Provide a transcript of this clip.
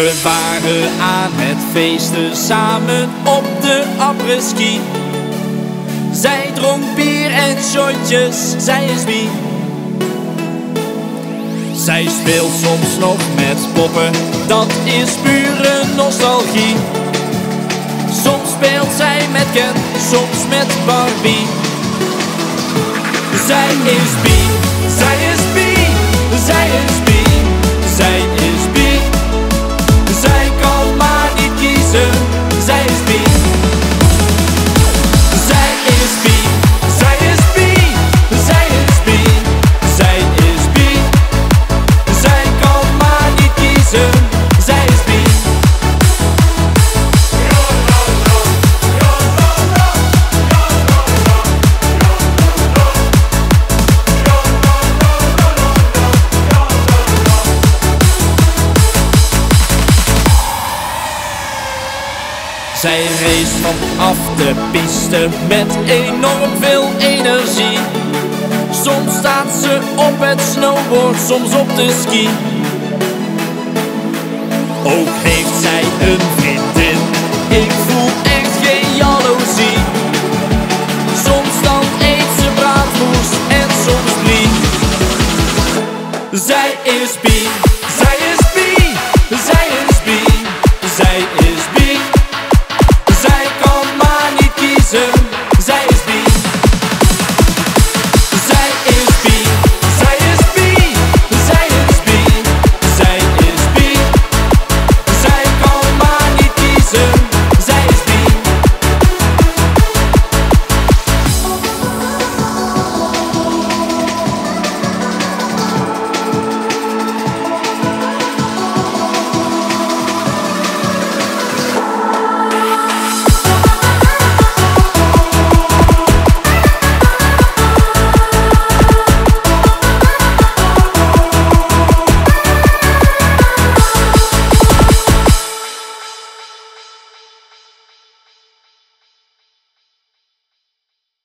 We waren aan het feesten samen op de après-ski. Zij dronk bier en shotjes, zij is bi. Zij speelt soms nog met poppen, dat is pure nostalgie. Soms speelt zij met Ken, soms met Barbie. Zij is bi, zij is bi, zij is bi, zij is bi. Zij kan maar niet kiezen, zij is bi. Zij is bi, zij is bi, zij is bi, zij is bi. Zij kan maar niet kiezen, zij is bi. Zij race vanaf de piste met enorm veel energie. Soms staat ze op het snowboard, soms op de ski. Ook heeft zij een